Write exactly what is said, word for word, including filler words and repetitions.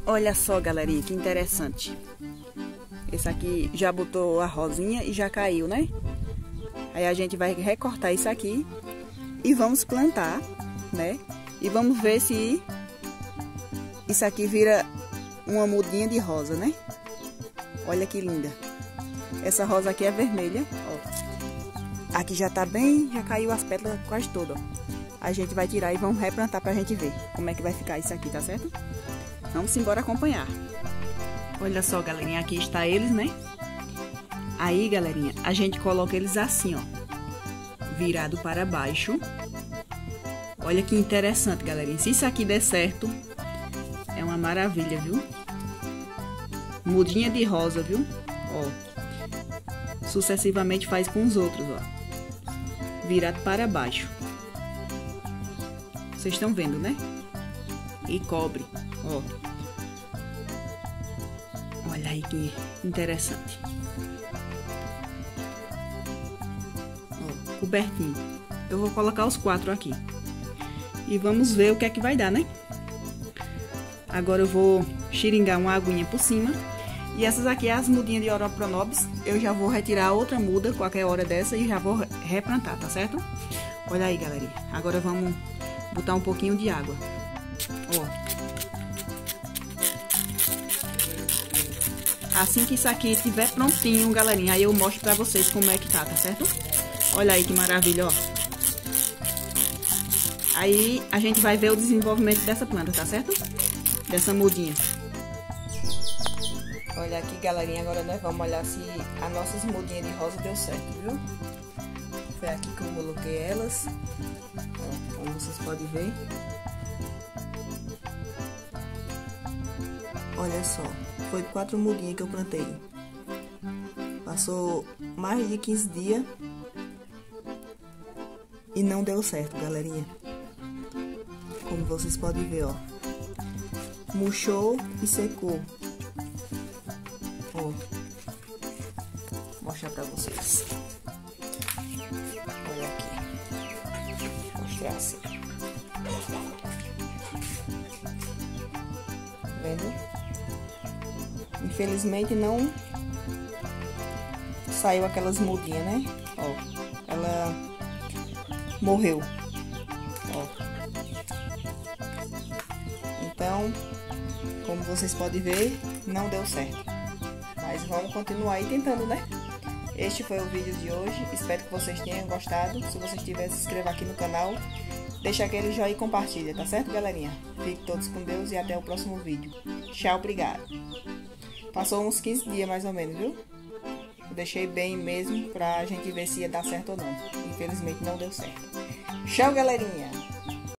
Olha só, galerinha, que interessante. Esse aqui já botou a rosinha e já caiu, né? Aí a gente vai recortar isso aqui e vamos plantar, né? E vamos ver se isso aqui vira uma mudinha de rosa, né? Olha que linda. Essa rosa aqui é vermelha, ó. Aqui já tá bem, já caiu as pétalas quase todas, ó. A gente vai tirar e vamos replantar pra gente ver como é que vai ficar isso aqui, tá certo? Vamos embora acompanhar. Olha só, galerinha, aqui está eles, né? Aí, galerinha, a gente coloca eles assim, ó, virado para baixo. Olha que interessante, galerinha. Se isso aqui der certo, é uma maravilha, viu? Mudinha de rosa, viu? Ó, sucessivamente faz com os outros, ó, virado para baixo. Vocês estão vendo, né? E cobre, ó. Olha aí que interessante. Ó, cobertinho. Eu vou colocar os quatro aqui. E vamos ver o que é que vai dar, né? Agora eu vou xiringar uma aguinha por cima. E essas aqui, as mudinhas de Oropronobis, eu já vou retirar outra muda qualquer hora dessa e já vou replantar, tá certo? Olha aí, galerinha. Agora vamos botar um pouquinho de água. Ó. Assim que isso aqui estiver prontinho, galerinha, aí eu mostro pra vocês como é que tá, tá certo? Olha aí que maravilha, ó. Aí a gente vai ver o desenvolvimento dessa planta, tá certo? Dessa mudinha. Olha aqui, galerinha, agora nós vamos olhar se as nossas mudinhas de rosa deu certo, viu? Foi aqui que eu coloquei elas. Ó, como vocês podem ver. Olha só, foi quatro mudinhas que eu plantei. Passou mais de quinze dias e não deu certo, galerinha. Como vocês podem ver, ó. Murchou e secou. Ó. Vou mostrar pra vocês. Olha aqui. Vou mostrar assim. Vendo? Infelizmente não saiu aquelas mudinhas, né? Ó, ela morreu. Ó. Então, como vocês podem ver, não deu certo. Mas vamos continuar aí tentando, né? Este foi o vídeo de hoje. Espero que vocês tenham gostado. Se vocês tiverem, se inscreva aqui no canal. Deixa aquele joinha e compartilha, tá certo, galerinha? Fiquem todos com Deus e até o próximo vídeo. Tchau, obrigado. Passou uns quinze dias mais ou menos, viu? Eu deixei bem mesmo pra gente ver se ia dar certo ou não. Infelizmente não deu certo. Tchau, galerinha!